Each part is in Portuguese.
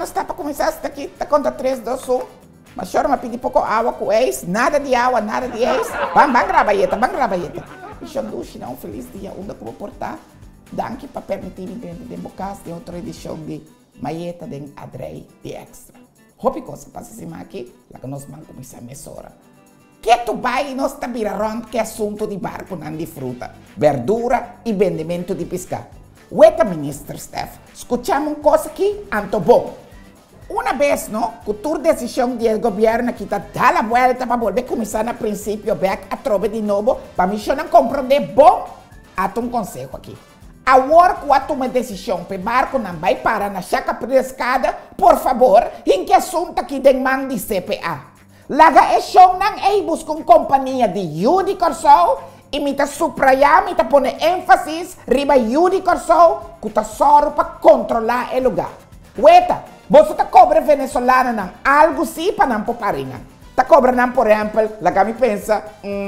não está para começar está aqui, está contra 3, 2, 1. Mas chora, mas pedir pouco água com ex, nada de água, nada de ex. Vamos grabayeta, vamos grabayeta. E Xanduxi, um feliz dia, onde eu vou portar. Danke para permitir me de bocas de outra edição de Maieta de Adrei de Extra. Hope coisa passa assim aqui, lá que nós vamos começar a mesora. Que tu vai e nós está virando que assunto de barco não de fruta, verdura e vendimento de pesca. Ueta, ministro Steph, escutamos uma coisa aqui, anto bom. Uma vez, não, com a decisão do governo que está dando a volta para volver a começar no princípio, back a trove de novo, para me não compreender bom, há um conselho aqui. Agora que eu tomo a decisão para o barco não vai parar na chaca pescada, por favor, em que assunto aqui tem mão de CPA. Laga é show não é buscar uma companhia de Yudi Corso e me tá supraiar, me tá poner ênfase riba Yudi Corso que tá só para controlar o lugar. Ueta, você tá cobra venezuelano não, algo sim para não poupar não. Tá cobra não, por exemplo, laga me pensa,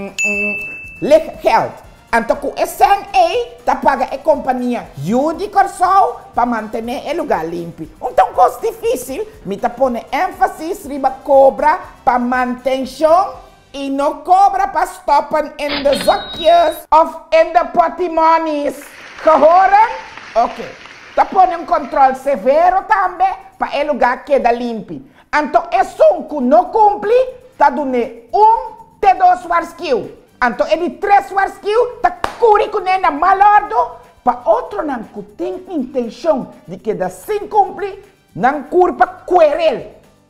Lake Health. Então, com esse tá paga a companhia Yudi Corso para manter o lugar limpo. Então, coisa difícil, me tá pondo ênfase riba cobra para manutenção e não cobra para stoppen in the zakias of in the patrimonies. Correram? Ok. Tá pondo controle severo também para o lugar queda limpo. Então, esse que não cumpre, tá dando te 2 warskill. Então, ele 3 warskill, tá curi com ele malordo, para outro não tem intenção de que da sem cumprir, não curpa querel.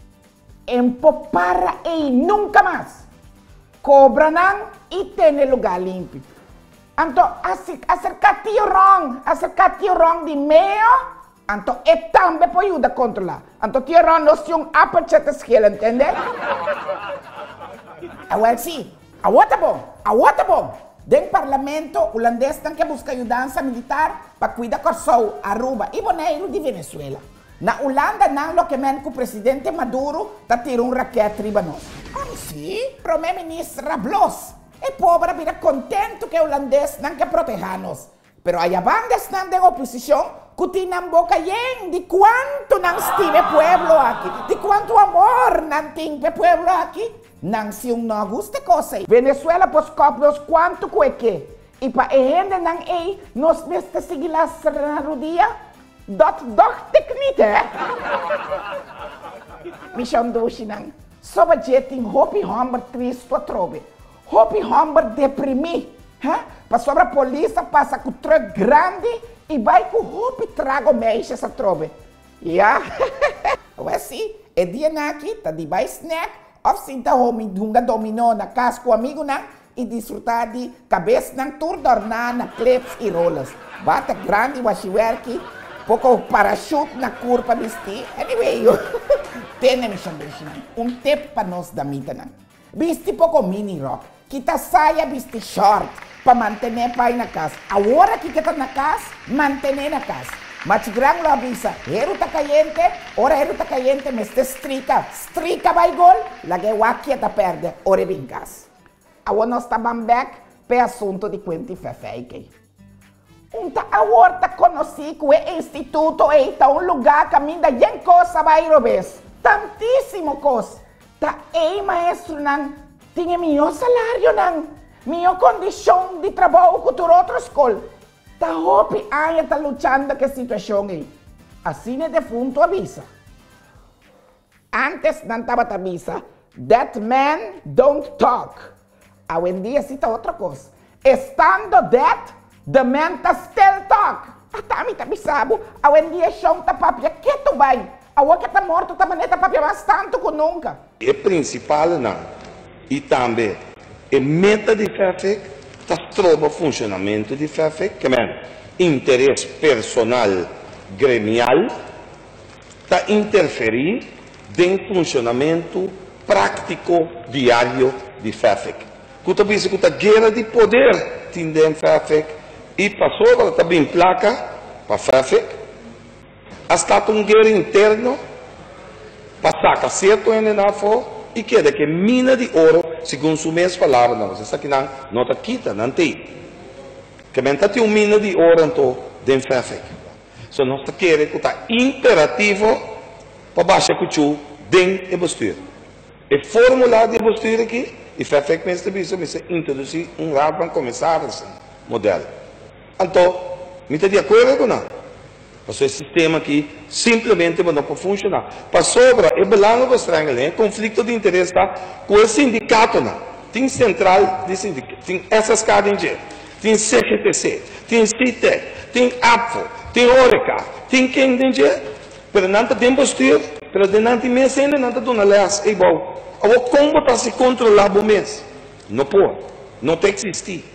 Empopara e nunca mais. Cobra não e tem lugar limpo. Então, acercar-te o wrong de meio, então, é também para ajudar a controlar. Então, o wrong não se um apacheta esquela, entende? Agora sim. A outra bom. Dentro do parlamento holandês tem que buscar ajuda militar para cuidar do Kosovo, Aruba e Bonaire de Venezuela. Na Holanda, não lo que o presidente Maduro está tirando raquete riba nós. Sim, o primeiro-ministro Rablos. É pobre, vira contente que o holandês não quer proteger-nos. Mas aí a banda está de oposição, que tem na boca de quanto não estive pueblo aqui, de quanto amor não tem pueblo aqui. Não se não gusta coisa. Venezuela pos copios quanto que e para a gente não é nós nesta seguir lá na rodia dot technique. Me chamo doce não. Sobre jeito em Hopi Homber triste a trove. Hopi Homber deprimido. Para sobre a polícia passa com truck grande e vai com Hopi trago mexe essa trove. Yeah. Assim, é dia aqui tá de vai snack. Of sinta homem dunga dominou na casa com amigo não e desfrutar de cabeça não tudo ornar na clips e rolas. Bata grande washiwerki, pouco parachute na curva vestir. Anyway, tem tip para nós da mita não. Viste pouco mini rock, kita saia viste short para manter pai na casa. Agora que está na casa, manter na casa. Mas grande lo avisa, eru tá caliente, ora eru tá caliente, mas está strica vai gol, la que wakia tá perde, ora vingas. Agora nós estamos back para assunto de quanti fefeike. Agora tá conhecido que o instituto é um lugar que ainda tem coisa vai robes, tantíssimo coisa. Tá aí maestro não, tinha melhor salário não, melhor condição de trabalho que outra escola. Tá Hopi ainda tá lutando com a situação aí. Assim é defunto avisa. Antes não estava a avisa. That man don't talk. Hoje em dia sim tá outra coisa. Estando dead, the man tá still talk. Até a mim tá avisado. Hoje em dia chão tá papia. Que tu vai? Agora que tá morto, tá maneta papia bastante que nunca. É principal não. E também, a meta de FEFEC está trovo funcionamento de FEFEC, que é interesse personal gremial, está interferir no funcionamento prático diário de FEFEC. Kuta bisa kuta guerra de poder tindem FEFEC e passou também placa para FEFEC. Hasta um guerra interno, passar certo ainda na fo e queda que mina de ouro, segundo o mês palavra, não, você aqui não está quita, não tem. Que menta tem mina de ouro então dentro FEFEC. So nós queremos que está imperativo para baixar com o dentro do bestuur. E formulário de bestuur aqui, e faz que mestre bisa introduzir raad van commissarissen modelo. Então, me está de acordo com não? Porque o sistema aqui simplesmente não pode funcionar. Para sobra, é belangrijk bestrengeling, conflito de interesse está com o sindicato não. Tem central de sindicato, tem SSK DNG, tem CGTC, tem CITEC, tem APFO, tem ORECA, tem quem DNG, mas não tem bestuur, mas não tem mês ainda, não tem uma lei igual. Ou como está se controlar o mês? Não pode, não tem que existir.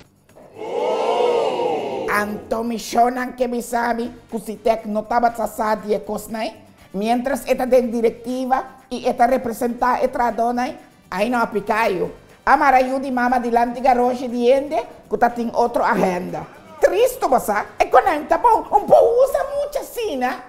Anto missionan que me sabe que o CITEC não estava tratado de cosnai, mientras esta de directiva e esta representa esta dona, aí não aplicaio. A marayu de mama dilante garoche de ende, que tá tem outra agenda. Triste, você? É que não tá bom, um pouco usa muito assim, né?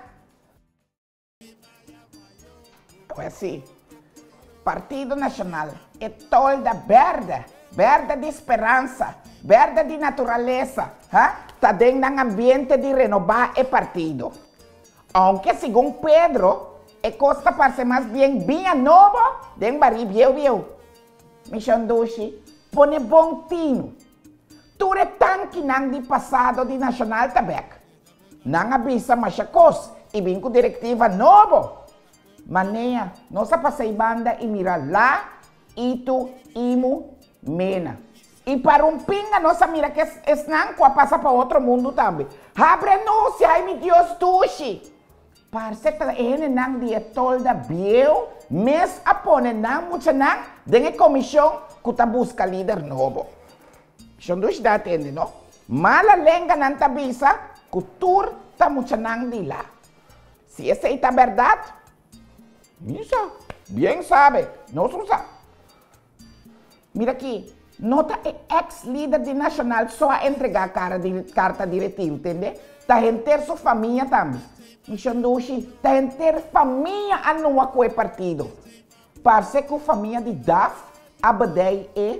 É assim, Partido Nacional é toda verde, verde de esperança, verde de natureza, está dentro de um ambiente de renovar o partido. Aunque, segundo Pedro, é costa para ser mais bem novo, dentro do viu. Mission Dushi, pone bom tino. Tu é tanque nang de passado de Nacional Tabek. Nang avisa machacos e vem com diretiva novo. Maneia, nossa passei banda e mira lá, itu, imu, mena. E para um pinga, nossa mira que es não passa para outro mundo também. Abre se ai meu Deus, Dushi. Parce que ele não de tolda biel, mas apone não muito não, de comissão que está busca líder novo. São dois da atende, não? Mala lenga não tá bisa, que tur tá muito não de lá. Se essa é a verdade, misa, bem sabe, não sabe. Mira aqui, nota é ex-líder de Nacional só a entregar a carta diretiva, entende? Tá ter sua família também. Mission Dushi, tá ter família a não com o partido. Parece que a família de DAF, abadei e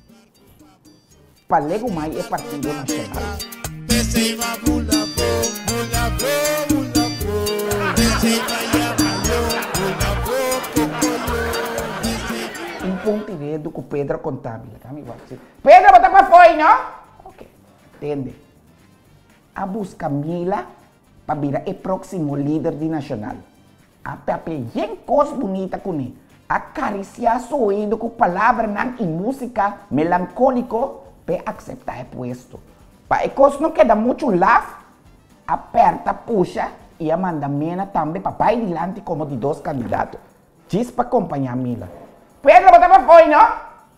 palego mais é Partido Nacional. Um ponto do que o Pedro contábil. Pedro, bota para fora, não? Ok, entende? A busca Mila para virar o próximo líder de Nacional. A papel bem coisa bonita com ele. Acariciar seu ouvido com palavras e música melancólico para aceitar o posto. Para coisa não queda muito laugh, aperta, puxa e a manda mena também para ir adiante como de dois candidatos. Diz para acompanhar Mila. Pedro, bota para fora, não?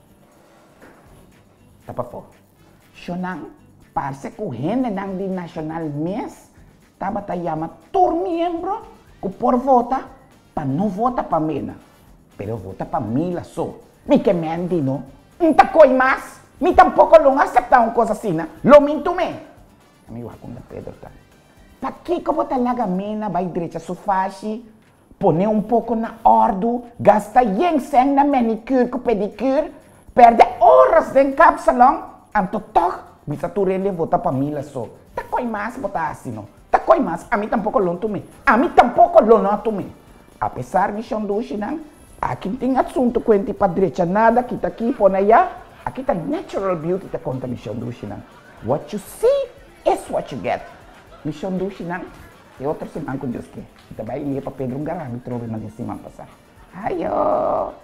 Tá para fora. Xonang, parece que o rende de Nacional mês estava a chamar todo membro que por vota para não votar para Mena. Pero vota para Mila só. Me que mente, não? Não tá coi mais. Me tampouco não aceitar uma coisa assim, né? Lo minto me. Amigo, a conta Pedro tá. Para que vota lá Mena vai direita sufashi, pone um pouco na ordem, gasta yen sen na manicure com pedicure, perde horas dentro do salão, anto toch, bisa tu rele vota para Mila só. Tá coi mais votar assim, não? Tá coi mais. A mim tampouco não tomei. A mim tampouco não tomei. Apesar de Mission Dushi, não, aqui tem assunto quente para direita nada, aqui tá aqui, põe aí, aqui tá natural beauty tá conta Mission Dushi, não. What you see is what you get. Mission Dushi, não. E outra semana com Deus quer. Kita vai ir para Pedro Garami, trouxe na semana passada. Ayo.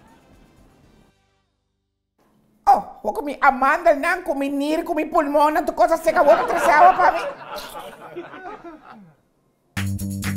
Oh, vou comer amanda, não, comer nir, comer pulmão, tu coisa seca, vou trazer água para mim.